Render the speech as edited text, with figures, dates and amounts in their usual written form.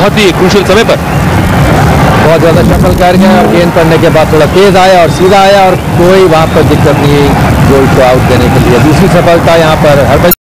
बहुत ही क्रूशियल समय पर। बहुत ज़्यादा शफल कर गया और गेंद पड़ने के बाद थोड़ा तेज़ आया और सीधा आया और कोई वहाँ पर दिक्कत नहीं गोल को आउट देने के लिए। दूसरी सफलता यहाँ पर हरभजन